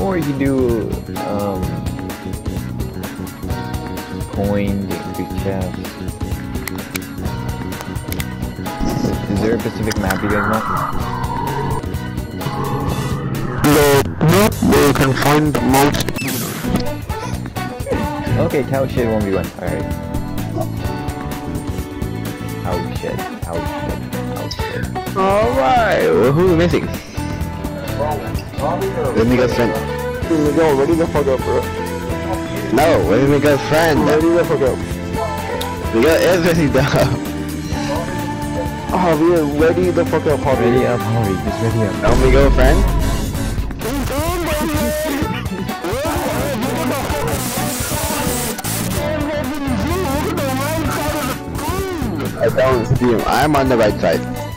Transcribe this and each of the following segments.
Or you can do coins, increase chests. Is there a specific map you guys want? Where you can find most. Okay, cow shit 1v1. Alright. Cow shit. Cow shit. Cow shit. Alright, well, who's missing? Let me go friend. Yo, ready the fuck up, bro. No, let me go friend. Ready the fuck up. We got everything down. Javier, ready the fuck up, Javier. Ready up, Harvey. Just ready up. Let me go friend. I don't see him. I'm on the right side.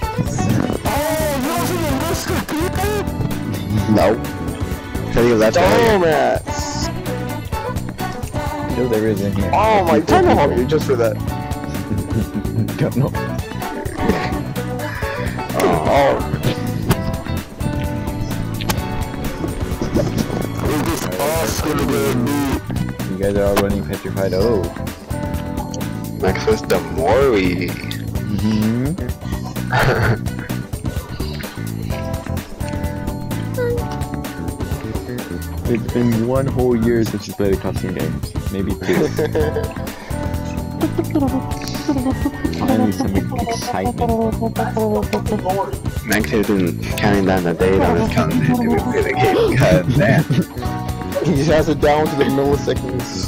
No. Should he left side? Dumbass. Still there is in here. Oh my, turn on Javier just for that. Don't know. Oh. You guys are all running petrified. Oh. Next is the Mori. It's been 1 whole year since you played a custom game. Maybe 2. Finally some excitement. Max has been counting down the days on his calendar to play the game. God damn. He just has it down to the milliseconds.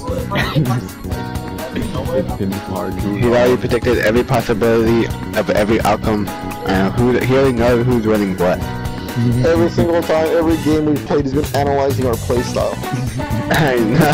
It's been far too He's already predicted every possibility of every outcome. He already knows who's running what. Every single time, every game we've played, he's been analyzing our playstyle. I know.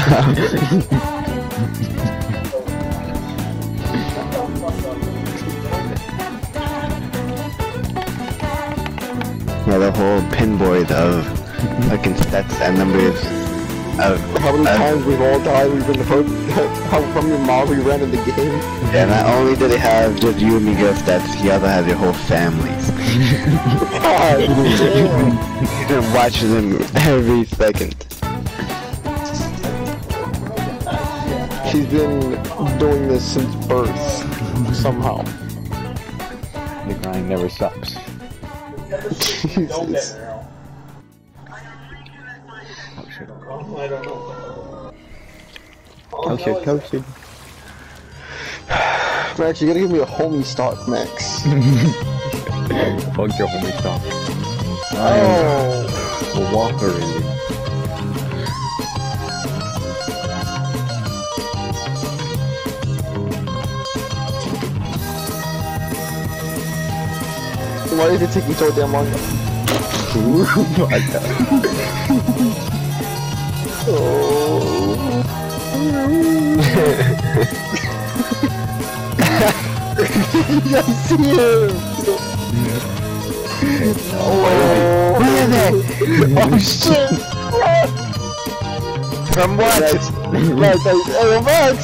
Yeah, the whole pinboard of fucking stats and numbers of How many times we've all died, we've been hurt, how many miles we ran in the game. Yeah, not only do they have just you and Miguel stats, he also has your whole families. God damn. You can watch them every second. She's been doing this since birth, somehow. The grind never stops. Jesus. Oh shit, coach shit. Max, you gotta give me a homie stock, Max. Fuck your homie stop. Oh. A walker really. Why is it taking so damn long? Oh. I see him! Oh, Look at that! oh shit! From what? Max, hey, Max!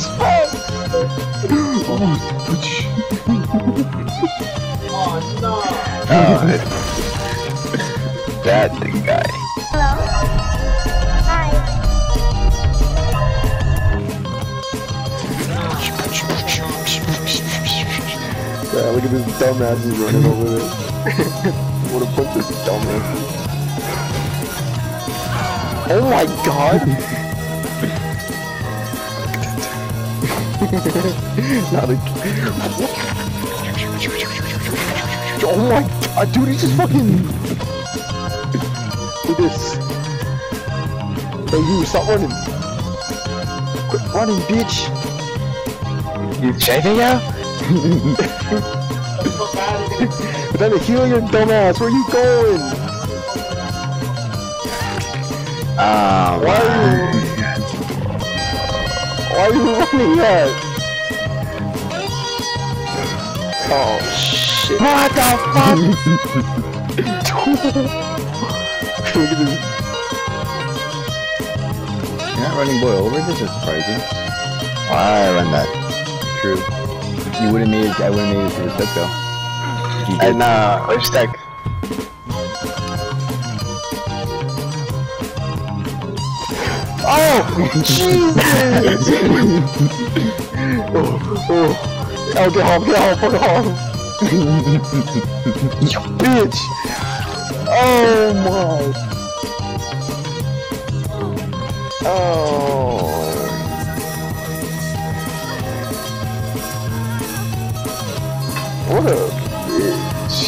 That the guy. Hello? Hi. Yeah, look at this dumbass he's running over there. What a bunch of dumbass. Oh my god! Not again. Oh my god, dude, he's just fucking... Look at this. Hey, you, stop running. Quit running, bitch. You chasing out? But then to heal your dumbass, where are you going? Why are you running that? Oh shit. What the fuck? Look at this. You're not running boy over, this is surprising. I run that. True. You would've made it, I would've made it to the step though. You did. And we're stuck. Oh, Jesus! Oh. Oh, get off, fuck off! You bitch! Oh my! Oh! What a bitch!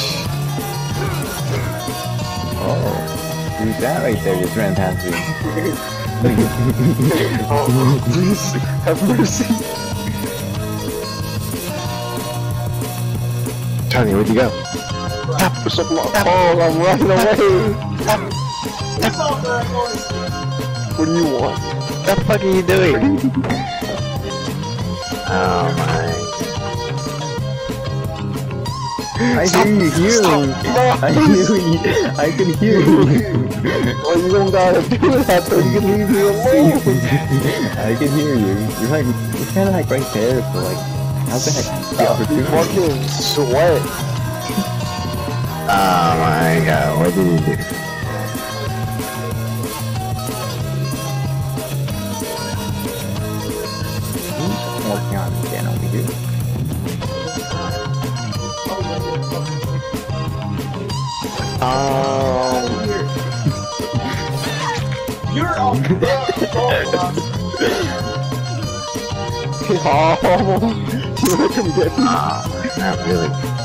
Oh, who's that right there? Just ran past me. Oh, please have mercy! Tony, where'd you go? Tap, push up, lock. Oh, I'm running away! Tap. What do you want? What the fuck are you doing? Oh my. I hear you here. I can hear you. Well, you don't gotta do that though, you can leave me alone! I can hear you. You're kind of like right there, so like, how the heck? The You opportunity. fucking sweat! Oh my god, what did you do? Who's working on it again over here? You're on the Oh, you let him get me. Not really.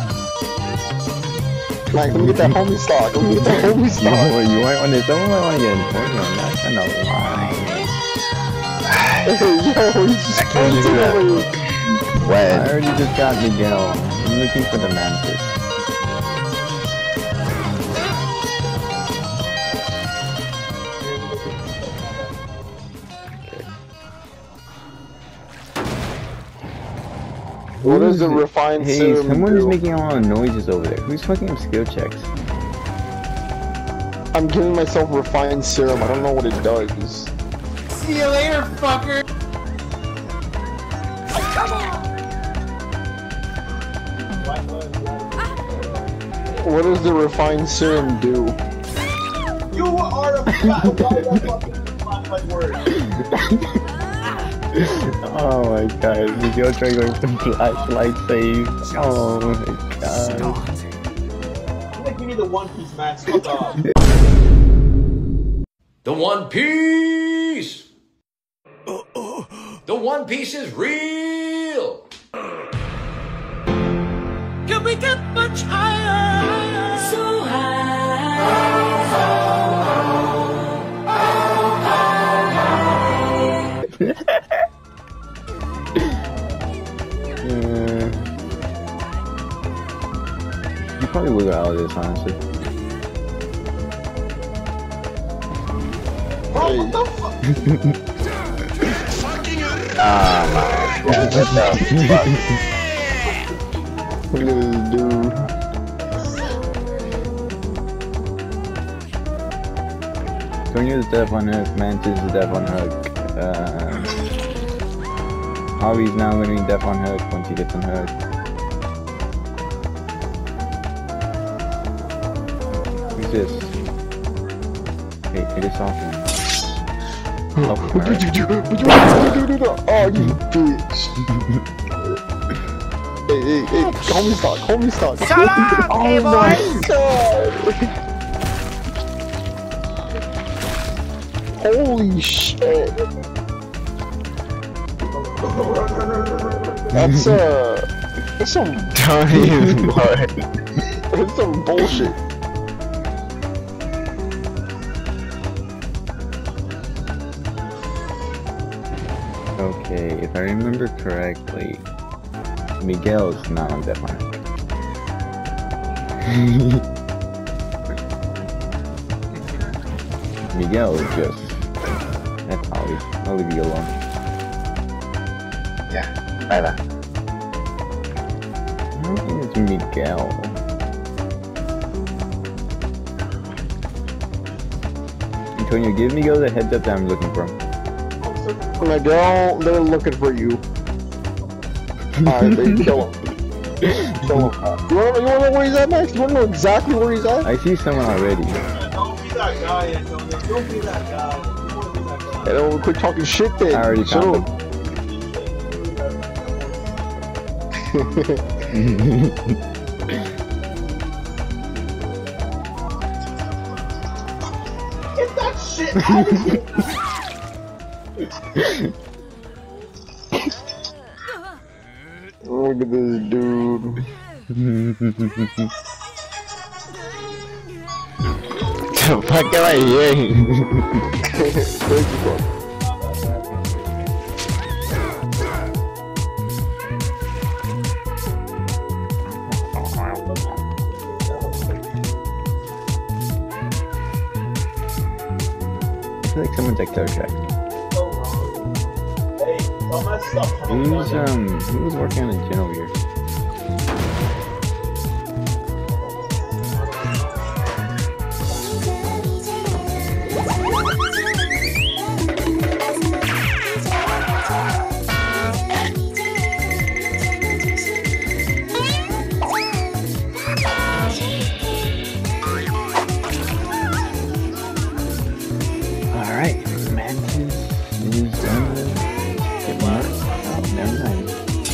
Like, let me get that homie stock. Let me get that homie stock. You might want to. Someone might want to get important on that kind of lie. Hey, yo, he's just I can't do that. over you. I When? already just got Miguel. I'm looking for the mantis. What is the refined Hey, serum someone is do? making a lot of noises over there. Who's fucking up skill checks? I'm giving myself refined serum. I don't know what it does. See you later, fucker! What does the refined serum do? You are a fucking word. Oh my god, Miguel tried going to flashlight save. Oh my god. I'm gonna give you the One Piece, Max. Fuck off. The One Piece! The One Piece is real! Can we get much higher? So You probably will go out of this, honestly. Bro, what the fuck? Oh my god, what the fuck? Look at this dude. Tonio's deaf on hook, Mantis is deaf on hook. Harvey's now gonna be deaf on hook once he gets on hook. Who's this? Hey, it is off. Oh, alright. Oh, you bitch. Hey, homie stock. Shut up, Oh hey my boy! god. Holy shit. That's some, Don't even worry. that's some bullshit. Okay, if I remember correctly, Miguel is not on deaf on hook. Miguel is just... That's Holly. I'll leave you alone. Yeah, bye bye. I think it's Miguel. Antonio, give Miguel the heads up that I'm looking for him. Miguel, they're looking for you. Alright, they kill him. Kill him. You wanna know where he's at next? You wanna know exactly where he's at? I see someone already. Don't be that guy, Antonio. Don't be that guy. You wanna be that guy. Hey, don't quit talking shit then. I already Shut found up. Get that shit out of here! Look at this dude. The fuck am I hearing? Where's he going? I feel like someone's like third track. Hey, dumbass, stop coming Who was working on the gin over here? Alright, Mantis is done with get more. Oh, never mind.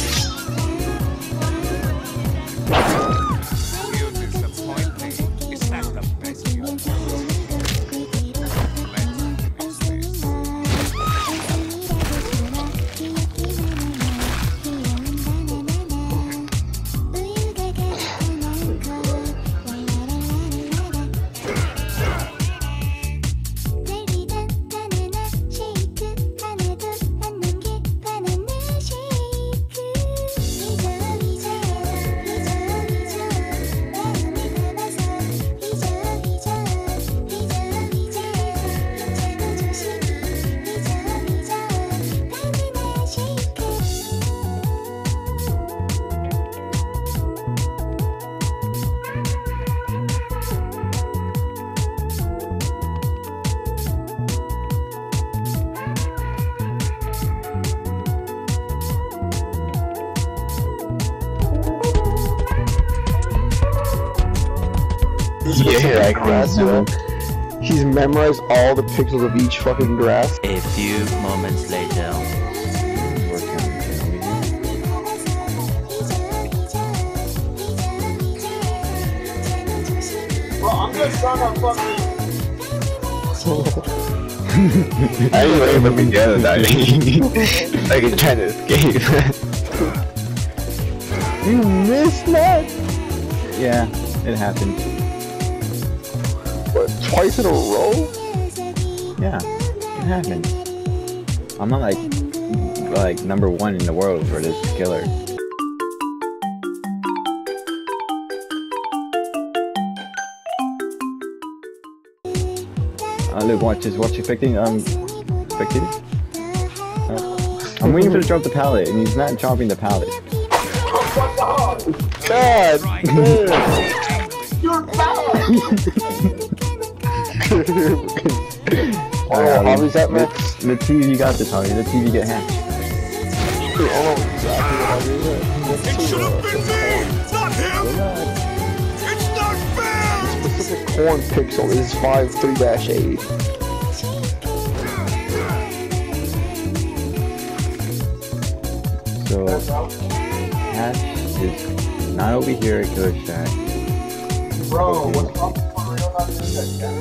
You disappoint me. Is that the best you can do? Let's fix this. Yeah, like Grass, yo. He's memorized all the pixels of each fucking grass. A few moments later. Working on the gin over here. Bro, I'm just trying to fucking. I ain't waiting for Miguel to die. Like he's trying to escape. You missed that? Yeah, it happened. What, twice in a row? Yeah, it happened. I'm not like number one in the world for this killer. Look, watch expecting expecting. I'm waiting for him to drop the pallet, and he's not dropping the pallet. God damn. You're bad! Oh, hobbies that Max? The TV got this, Holly. The TV get hacked. I don't know exactly what hobby is that. It should have been me, not him. It's not fair. Specific corn pixel is 53-8. So, Hatch is not over here at Killer Shack. Bro, what's up for real about this shit?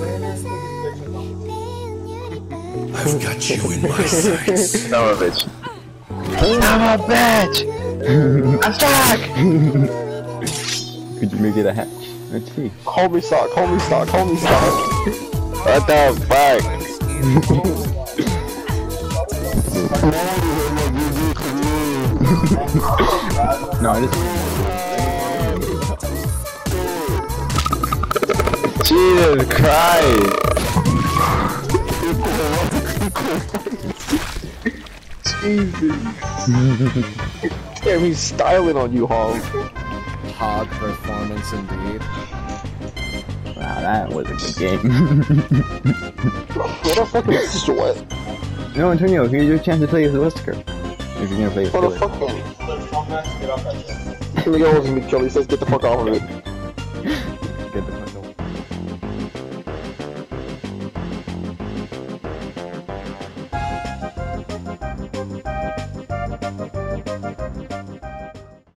I've got you in my sights. Son of a bitch. Son of a bitch! I'm stuck! Could you make it a hatch? Let's see. Hold me stock, hold me stock, hold me stock. What the fuck? No, it is. Jesus Christ! Damn, he's styling on you, Hog. Hog performance indeed. Wow, that was a good game. What a fucking sweat. No, Antonio, here's your chance to play as a Wesker. If you're gonna play as What a killer. fucking. Dumbass, get off that shit. Here we go, Miguel. He says, get the fuck off of it.